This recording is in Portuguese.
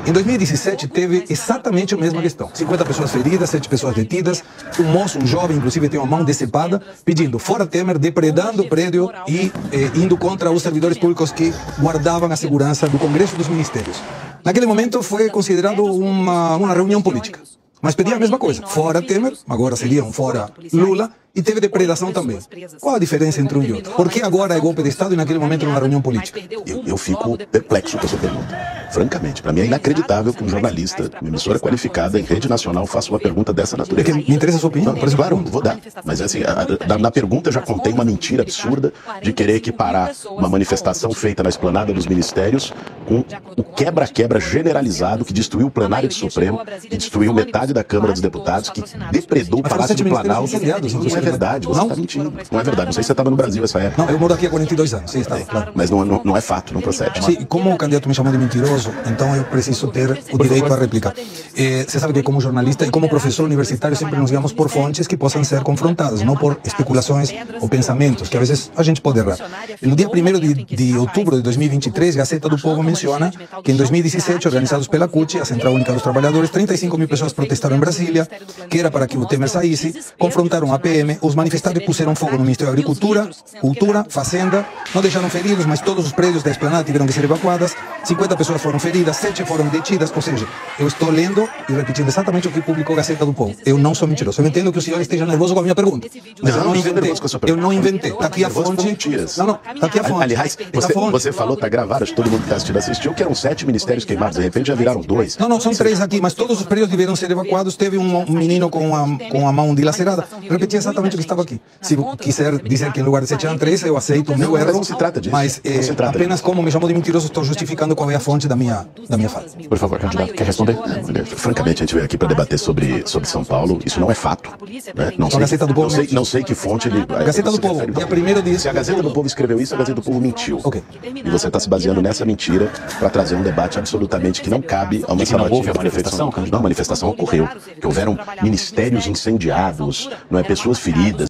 Em 2017 teve exatamente a mesma questão. 50 pessoas feridas, 7 pessoas detidas. Um moço, um jovem, inclusive tem uma mão decepada, pedindo fora Temer, depredando o prédio e indo contra os servidores públicos que guardavam a segurança do Congresso e dos ministérios. Naquele momento foi considerado uma reunião política. Mas pedia a mesma coisa, fora Temer, agora seria um fora Lula, e teve depredação também. Qual a diferença entre um e outro? Por que agora é golpe de Estado e naquele momento é uma reunião política? Eu fico perplexo com a sua pergunta. Francamente, para mim é inacreditável que um jornalista, uma emissora qualificada em rede nacional, faça uma pergunta dessa natureza. Me interessa a sua opinião. Não, claro, vou dar. Mas assim, na pergunta já contém uma mentira absurda de querer equiparar uma manifestação feita na esplanada dos ministérios com o quebra-quebra generalizado que destruiu o plenário do Supremo, que destruiu metade da Câmara dos Deputados, que depredou o Palácio do Planalto. Não é verdade, você está mentindo. Não é verdade, não sei se você estava no Brasil nessa época. Não, eu moro aqui há 42 anos, sim, estava, claro. Mas não é fato, não procede. Sim, como o candidato me chamou de mentiroso, então eu preciso ter o direito à réplica. Você sabe que como jornalista e como professor universitário sempre nos guiamos por fontes que possam ser confrontadas, não por especulações ou pensamentos, que às vezes a gente pode errar. No dia 1º de outubro de 2023, Gazeta do Povo menciona que em 2017, organizados pela CUT, a Central Única dos Trabalhadores, 35.000 pessoas protestaram em Brasília, que era para que o Temer saísse, confrontaram a PM, os manifestantes puseram fogo no Ministério da Agricultura, Cultura, Fazenda, não deixaram feridos, mas todos os prédios da esplanada tiveram que ser evacuadas, 50 pessoas foram feridas, 7 foram detidas, ou seja, eu estou lendo e repetindo exatamente o que publicou a Gazeta do Povo. Eu não sou mentiroso. Eu entendo que o senhor esteja nervoso com a minha pergunta, mas eu não inventei. Eu não inventei. Está aqui a fonte. Não, está aqui a fonte. Aliás, você falou, está gravado, acho que todo mundo que está assistindo assistiu, que eram 7 ministérios queimados, de repente já viraram 2. Não, são 3 aqui, mas todos os prédios tiveram que ser evacuados. Teve um menino com a mão dilacerada. Repeti exatamente o que estava aqui. Se quiser dizer que em lugar de 7 eram 3, eu aceito o meu erro. Não se trata disso. Mas apenas como me chamou de mentiroso, estou justificando qual é a fonte da minha fala. Por favor, candidato, quer responder? Francamente, a gente veio aqui para debater sobre São Paulo. Isso não é fato. Né? Não sei que fonte ele... A Gazeta do Povo, dia 1º de... Se a Gazeta do Povo escreveu isso, a Gazeta do Povo mentiu. Okay. E você está se baseando nessa mentira para trazer um debate absolutamente que não cabe a uma sabatina. Não, a manifestação ocorreu. Que houveram ministérios incendiados, não é, pessoas feridas.